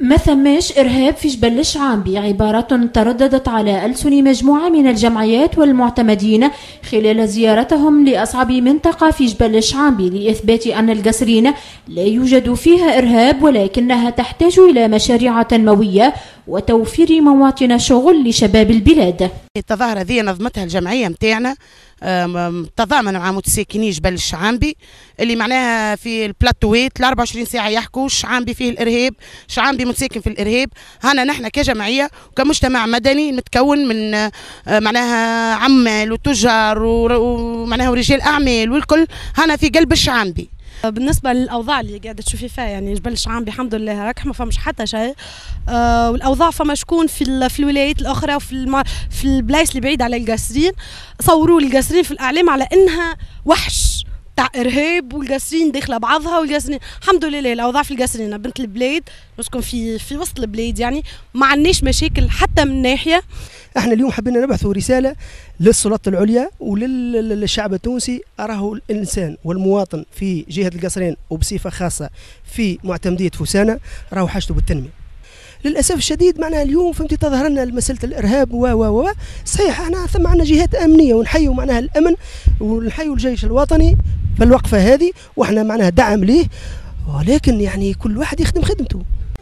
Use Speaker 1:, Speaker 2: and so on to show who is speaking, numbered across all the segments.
Speaker 1: ما ثماش إرهاب في جبل الشعامبي عبارة ترددت على ألسن مجموعة من الجمعيات والمعتمدين خلال زيارتهم لأصعب منطقة في جبل الشعامبي لإثبات أن القصرين لا يوجد فيها إرهاب، ولكنها تحتاج إلى مشاريع تنموية وتوفير مواطن شغل لشباب البلاد.
Speaker 2: التظاهرة هذه نظمتها الجمعية متاعنا تضامن مع متساكني جبل الشعامبي اللي معناها في البلاتوات 24 ساعة يحكوا الشعامبي فيه الإرهاب، شعامبي متساكن في الإرهاب. هنا نحن كجمعية وكمجتمع مدني متكون من معناها عمال وتجار ومعناها ورجال أعمال والكل هنا في قلب الشعامبي.
Speaker 3: بالنسبه للاوضاع اللي قاعده تشوفي فيها يعني جبل الشعامبي الحمد لله راك ما فماش حتى شيء، والاوضاع فما شكون في الولايات الاخرى في البلايص اللي بعيد على القصرين صوروا القصرين في الاعلام على انها وحش تاع ارهاب والقصرين داخله بعضها والقصرين. الحمد لله الاوضاع في القصرين بنت البلاد نسكن في وسط البلاد، يعني ما عندناش مشاكل حتى من ناحيه.
Speaker 4: احنا اليوم حبينا نبعثوا رساله للسلطات العليا وللشعب التونسي، راهو الانسان والمواطن في جهه القصرين وبصفه خاصه في معتمديه فوسانه راهو حاجته بالتنميه. للاسف الشديد معناها اليوم فهمتي تظهر لنا مساله الارهاب و صحيح احنا ثم عندنا جهات امنيه ونحيوا معناها الامن ونحيوا الجيش الوطني في الوقفه هذه واحنا معناها دعم ليه، ولكن يعني كل واحد يخدم خدمته.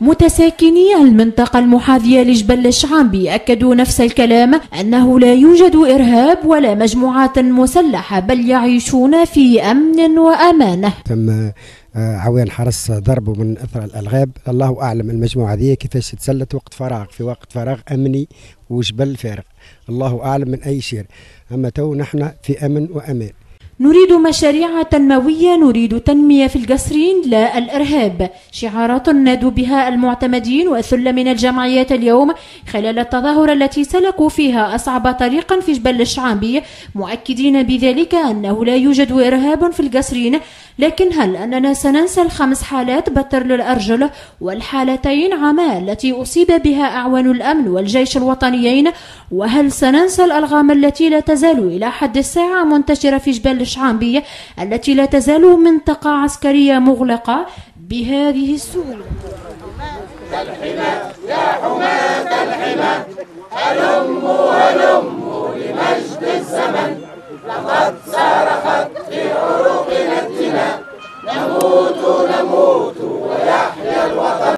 Speaker 1: متساكني المنطقة المحاذية لجبل الشعامبي أكدوا نفس الكلام، أنه لا يوجد إرهاب ولا مجموعات مسلحة بل يعيشون في أمن وأمان.
Speaker 5: تم عوان حرس ضربوا من أثر الألغاب، الله أعلم المجموعة ذي كيفاش تتسلت في وقت فراغ أمني وجبل فارغ، الله أعلم من أي شيء، أما تو نحن في أمن وأمان.
Speaker 1: نريد مشاريع تنموية، نريد تنمية في القصرين لا الإرهاب، شعارات نادوا بها المعتمدين وثلة من الجمعيات اليوم خلال التظاهرة التي سلكوا فيها أصعب طريقا في جبل الشعامبي، مؤكدين بذلك أنه لا يوجد إرهاب في القصرين. لكن هل أننا سننسى ال5 حالات بتر للأرجل والحالتين عماء التي أصيب بها أعوان الأمن والجيش الوطنيين؟ وهل سننسى الألغام التي لا تزال إلى حد الساعة منتشرة في جبل الشعامبي التي لا تزال منطقة عسكرية مغلقة بهذه السهولة؟
Speaker 6: الحمى يا حماة الحمى هلم